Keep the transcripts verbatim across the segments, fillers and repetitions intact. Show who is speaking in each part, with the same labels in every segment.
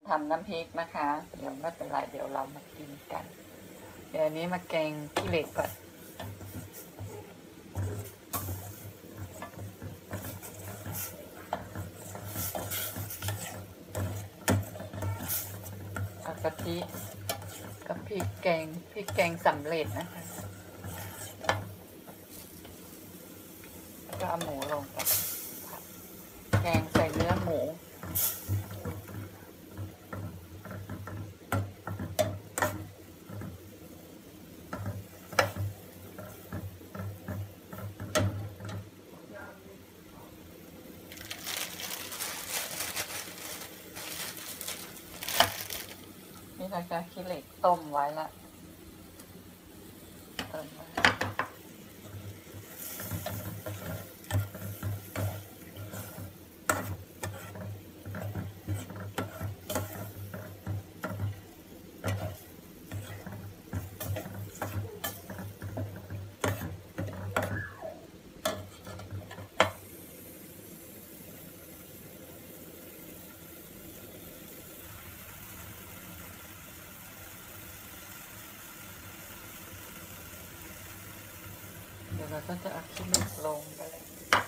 Speaker 1: ทำน้ำพริกนะคะเดี๋ยวไม่เป็นไรเดี๋ยวเรามากินกันเดี๋ยวนี้มาแกงขี้เหล็กก่อนเอากะทิกับพริกแกงพริกแกงสำเร็จนะคะก็เอาหมูลงไปแกงใส่เนื้อหมูนี่นะคะขี้เหล็กต้มไว้ละเติมไว้เดี๋ยวเราก็จะเอาขี้เหล็กลงไปเลย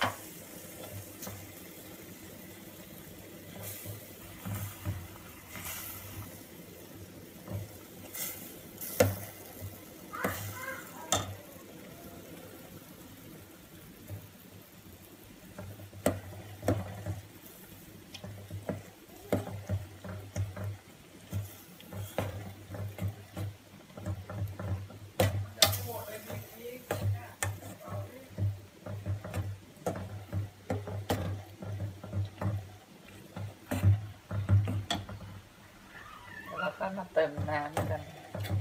Speaker 1: แล้วก็มาเติมน้ำกัน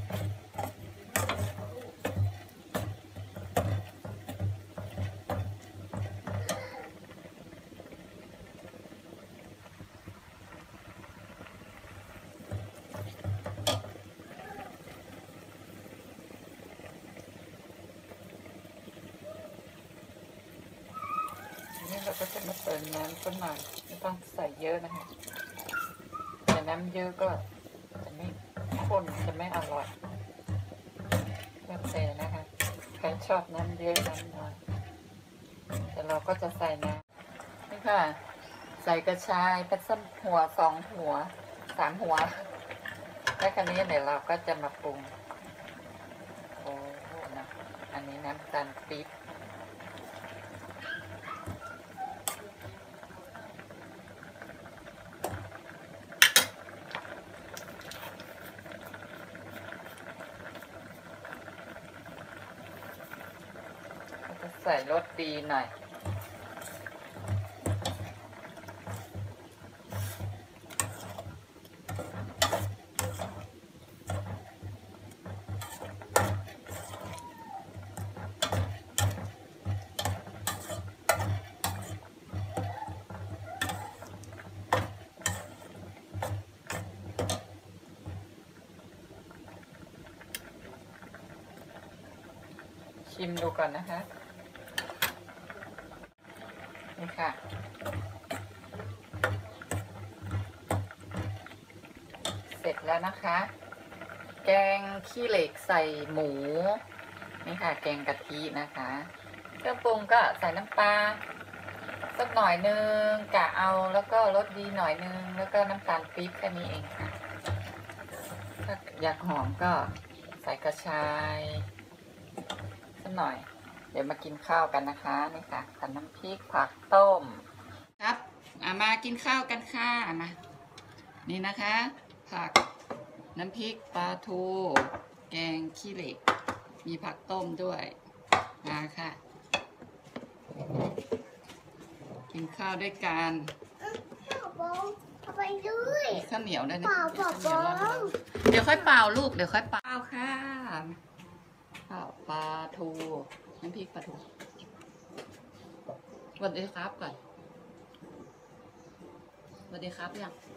Speaker 1: นี่เราก็จะมาเติมน้ำสักหน่อยไม่ต้องใส่เยอะนะคะแต่น้ำเยอะก็จะไม่ข้นจะไม่อร่อยแล้วแต่นะคะใครชอบน้ำเยอะน้ำน้อยแต่เราก็จะใส่น้ำนี่ค่ะใส่กระชายไปสักหัวสองหัวสามหัวแล้วคราวนี้เดี๋ยวเราก็จะมาปรุงโอ้โหนะอันนี้น้ำตาลปี๊บใส่รสดีหน่อยชิมดูก่อนนะคะนี่ค่ะเสร็จแล้วนะคะแกงขี้เหล็กใส่หมูนี่ค่ะแกงกะทินะคะเครื่องปรุงก็ใส่น้ำปลาสักหน่อยนึงกะเอาแล้วก็รสดีหน่อยนึงแล้วก็น้ำตาลปี๊บแค่นี้เองค่ะถ้าอยากหอมก็ใส่กระชายสักหน่อยเดี๋ยวมากินข้าวกันนะคะนี่ค่ะกับน้ำพริกผักต้มครับอามากินข้าวกันค่ะมานี่นะคะผักน้ำพริกปลาทูแกงขี้เหล็กมีผักต้มด้วยมาค่ะกินข้าวด้วยกัน
Speaker 2: ไปด้วย
Speaker 1: ข้าวเหนียวด้วยนะ
Speaker 2: เดี๋ยวค่อย
Speaker 1: เป่าลูกเดี๋ยวค่อยเป่าค่ะข้าวปลาทูน้ำพริกปลาทูสวัสดีครับก่อนสวัสดีครับยัง